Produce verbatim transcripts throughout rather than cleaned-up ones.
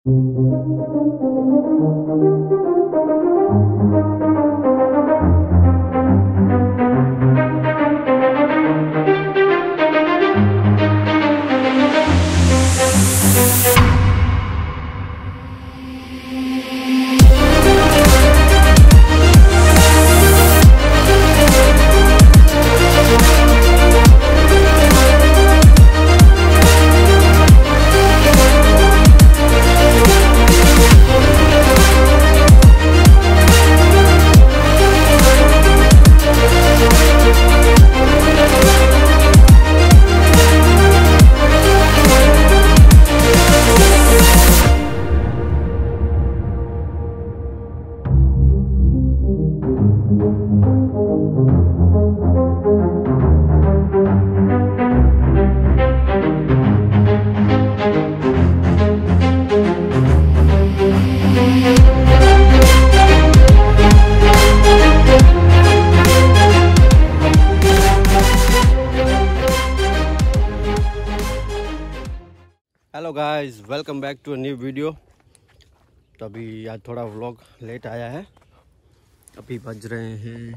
Hello guys, welcome back to a new video. तो अभी आज थोड़ा व्लॉग लेट आया है। अभी बज रहे हैं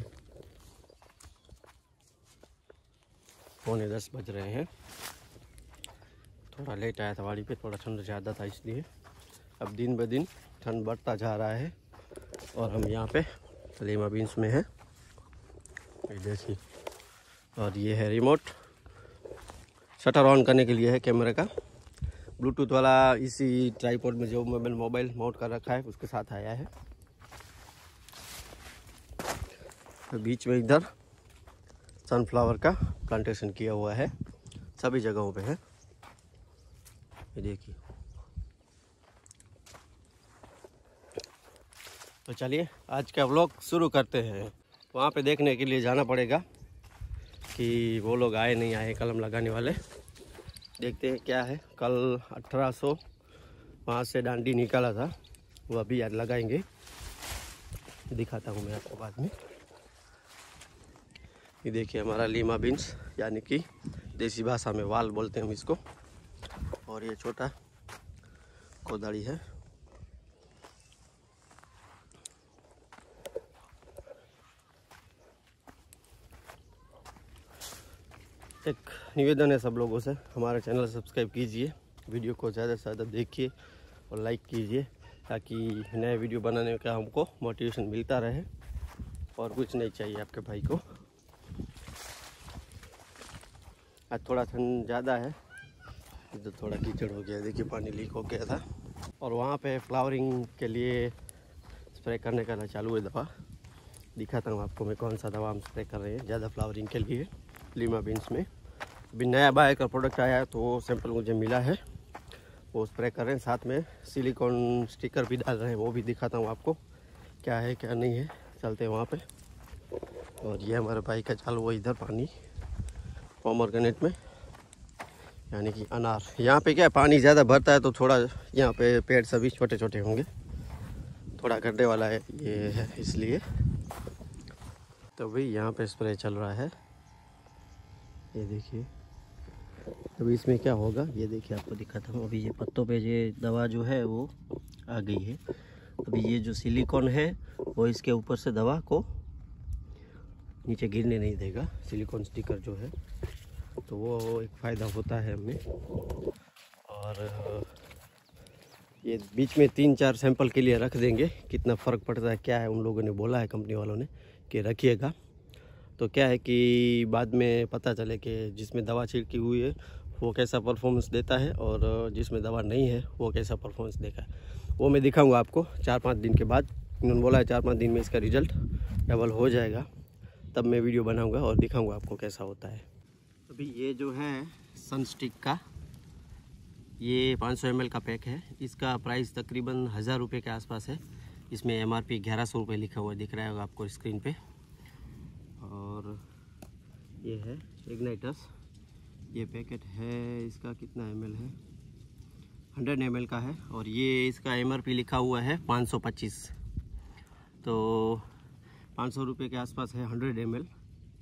पौने दस बज रहे हैं। थोड़ा लेट आया था, वाड़ी पे थोड़ा ठंड ज़्यादा था इसलिए। अब दिन ब दिन ठंड बढ़ता जा रहा है और हम यहाँ पे लीमा बीन्स में हैं, ये देखिए। और ये है रिमोट, शटर ऑन करने के लिए है कैमरे का। ब्लूटूथ वाला इसी ट्राइपॉड में जो मैंने मोबाइल माउंट कर रखा है उसके साथ आया है। तो बीच में इधर सनफ्लावर का प्लांटेशन किया हुआ है, सभी जगहों पे है, ये देखिए। तो चलिए आज का व्लॉग शुरू करते हैं। वहाँ पे देखने के लिए जाना पड़ेगा कि वो लोग आए नहीं आए कलम लगाने वाले। देखते हैं क्या है। कल अठारह सौ वहाँ से डांडी निकाला था, वो अभी याद लगाएंगे, दिखाता हूँ मैं आपको बाद में। ये देखिए हमारा लीमा बीन्स, यानी कि देसी भाषा में वाल बोलते हैं हम इसको। और ये छोटा कोदाड़ी है। एक निवेदन है सब लोगों से, हमारा चैनल सब्सक्राइब कीजिए, वीडियो को ज़्यादा से ज़्यादा देखिए और लाइक कीजिए, ताकि नए वीडियो बनाने का हमको मोटिवेशन मिलता रहे। और कुछ नहीं चाहिए आपके भाई को। आज थोड़ा ठंड ज़्यादा है, इधर तो थोड़ा कीचड़ हो गया, देखिए पानी लीक हो गया था। और वहाँ पे फ्लावरिंग के लिए स्प्रे करने का चालू है दवा। दिखाता हूँ आपको मैं कौन सा दवा हम स्प्रे कर रहे हैं ज़्यादा फ्लावरिंग के लिए लीमा बीन्स में। अभी नया बाय का प्रोडक्ट आया है तो वो सैंपल मुझे मिला है, वो स्प्रे कर रहे हैं। साथ में सिलिकॉन स्टिकर भी डाल रहे हैं, वो भी दिखाता हूँ आपको क्या है क्या नहीं है। चलते हैं वहाँ पे। और ये हमारे भाई का चालू हुआ इधर पानी पोमग्रेनेट में, यानी कि अनार। यहाँ पे क्या पानी ज़्यादा भरता है तो थोड़ा यहाँ पे पेड़ सभी छोटे छोटे होंगे, थोड़ा गड्ढे वाला है ये है इसलिए। तो भाई यहाँ पे स्प्रे चल रहा है, ये देखिए। अभी इसमें क्या होगा ये देखिए, आपको दिखाता हूँ। अभी ये पत्तों पे ये दवा जो है वो आ गई है। अभी ये जो सिलिकॉन है वो इसके ऊपर से दवा को नीचे गिरने नहीं देगा, सिलिकॉन स्टिकर जो है, तो वो एक फ़ायदा होता है हमें। और ये बीच में तीन चार सैंपल के लिए रख देंगे, कितना फ़र्क पड़ता है क्या है। उन लोगों ने बोला है, कंपनी वालों ने, कि रखिएगा। तो क्या है कि बाद में पता चले कि जिसमें दवा छिड़की हुई है वो कैसा परफॉर्मेंस देता है और जिसमें दवा नहीं है वो कैसा परफॉर्मेंस देगा है, वो मैं दिखाऊंगा आपको चार पाँच दिन के बाद। उन्होंने बोला है चार पाँच दिन में इसका रिज़ल्ट डबल हो जाएगा, तब मैं वीडियो बनाऊंगा और दिखाऊंगा आपको कैसा होता है। अभी ये जो है सनस्टिक का, ये पाँच सौ एम एल का पैक है। इसका प्राइस तकरीबन हज़ार रुपये के आसपास है। इसमें एम आर पी ग्यारह सौ रुपये लिखा हुआ दिख रहा होगा आपको स्क्रीन पे। और ये है इग्नाइटस, ये पैकेट है, इसका कितना एम एल है, हंड्रेड एम एल का है। और ये इसका एम आर पी लिखा हुआ है पाँच सौ पच्चीस, तो पाँच सौ रुपये के आसपास है हंड्रेड एम एल।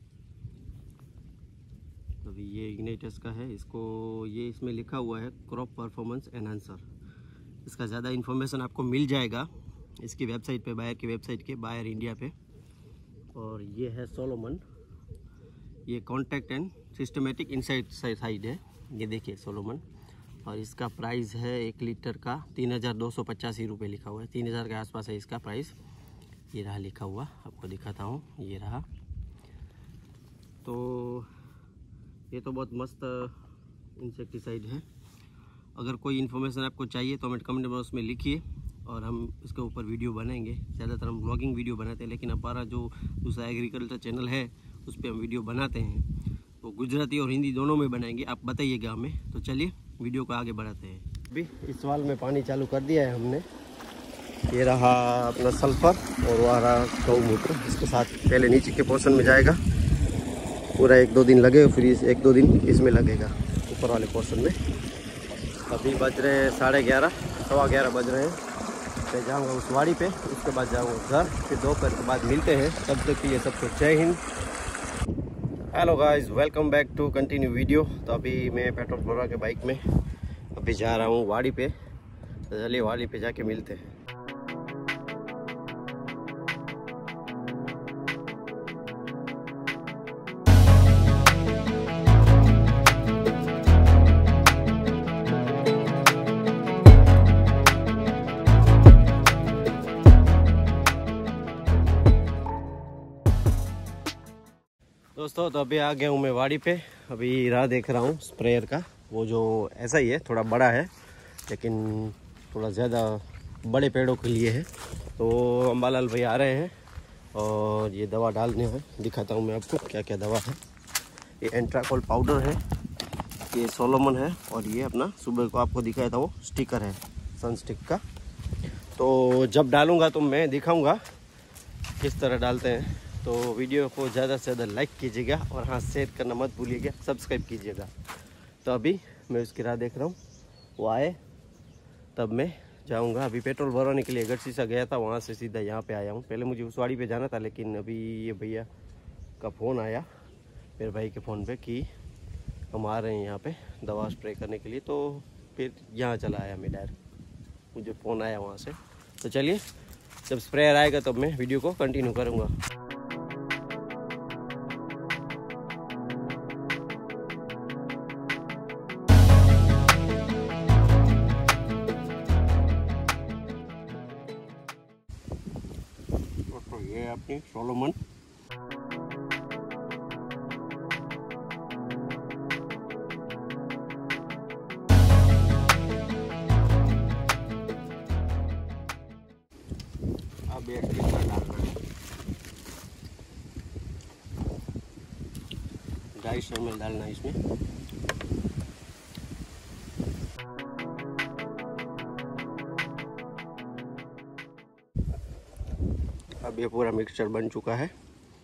अभी ये इग्नाइटस का है, इसको ये इसमें लिखा हुआ है क्रॉप परफॉर्मेंस एनहांसर, इसका ज़्यादा इन्फॉर्मेशन आपको मिल जाएगा इसकी वेबसाइट पे, बायर की वेबसाइट के, बायर इंडिया पे। और ये है सोलोमन, ये कॉन्टैक्ट एंड सिस्टमेटिक इंसेक्टिसाइड है, ये देखिए सोलोमन। और इसका प्राइस है एक लीटर का तीन हज़ार दो सौ पचासी रुपये लिखा हुआ है, तीन हज़ार के आसपास है इसका प्राइस। ये रहा लिखा हुआ, आपको दिखाता हूँ, ये रहा। तो ये तो बहुत मस्त इंसेक्टिसाइड है। अगर कोई इन्फॉर्मेशन आपको चाहिए तो हमें कमेंट बॉक्स में लिखिए और हम इसके ऊपर वीडियो बनाएंगे। ज़्यादातर हम ब्लॉगिंग वीडियो बनाते हैं, लेकिन हमारा जो दूसरा एग्रीकल्चर चैनल है उस पर हम वीडियो बनाते हैं, तो गुजराती और हिंदी दोनों में बनाएंगे, आप बताइएगा हमें। तो चलिए वीडियो को आगे बढ़ाते हैं। अभी इस वाल में पानी चालू कर दिया है हमने। ये रहा अपना सल्फर और वह रहा गौमूत्र, इसके साथ पहले नीचे के पोर्शन में जाएगा, पूरा एक दो दिन लगेगा, फिर इस एक दो दिन इसमें लगेगा ऊपर वाले पोर्शन में। अभी बज रहे हैं साढ़े ग्यारह, सवा ग्यारह बज रहे हैं। मैं जाऊँगा उस वाड़ी पे, उसके बाद जाऊँगा घर, फिर दोपहर के बाद मिलते हैं। तब तक के लिए सबको जय हिंद। Hello guys, welcome back to continue video. तो अभी मैं पेट्रोल भरवा के बाइक में अभी जा रहा हूँ वाड़ी पे, तो चलिए वाड़ी पे जाके मिलते हैं। दोस्तों तो अभी आ गया हूँ मैं वाड़ी पे। अभी राह देख रहा हूँ स्प्रेयर का, वो जो ऐसा ही है, थोड़ा बड़ा है लेकिन थोड़ा ज़्यादा बड़े पेड़ों के लिए है। तो अम्बालाल भाई आ रहे हैं और ये दवा डालने हैं, दिखाता हूँ मैं आपको क्या क्या दवा है। ये एंट्राकोल पाउडर है, ये सोलोमन है, और ये अपना सुबह को आपको दिखाया था वो स्टिकर है सन स्टिक का। तो जब डालूँगा तो मैं दिखाऊँगा किस तरह डालते हैं। तो वीडियो को ज़्यादा से ज़्यादा लाइक कीजिएगा और हाँ शेयर करना मत भूलिएगा, सब्सक्राइब कीजिएगा। तो अभी मैं उसकी राह देख रहा हूँ, वो आए तब मैं जाऊँगा। अभी पेट्रोल भरवाने के लिए गढ़सी सा गया था, वहाँ से सीधा यहाँ पे आया हूँ। पहले मुझे उस वाड़ी पे जाना था, लेकिन अभी ये भैया का फ़ोन आया मेरे भाई के फ़ोन पे कि हम आ रहे हैं यहाँ पे दवा स्प्रे करने के लिए। तो फिर यहाँ चला आया मैं डायरेक्ट, मुझे फ़ोन आया वहाँ से। तो चलिए जब स्प्रेयर आएगा तब मैं वीडियो को कंटिन्यू करूँगा। ये अपनी सोलोमन, अब एक लीटर डालना है, ढाई सौ एम एल डालना है इसमें। अब ये पूरा मिक्सचर बन चुका है।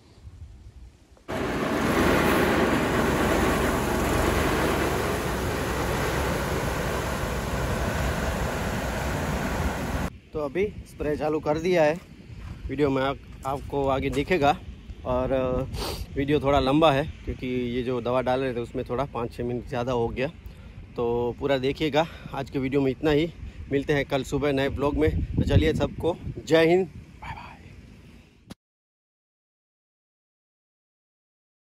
तो अभी स्प्रे चालू कर दिया है, वीडियो में आप, आपको आगे दिखेगा। और वीडियो थोड़ा लंबा है क्योंकि ये जो दवा डाल रहे थे उसमें थोड़ा पाँच छः मिनट ज़्यादा हो गया, तो पूरा देखिएगा। आज के वीडियो में इतना ही, मिलते हैं कल सुबह नए ब्लॉग में। तो चलिए सबको जय हिंद,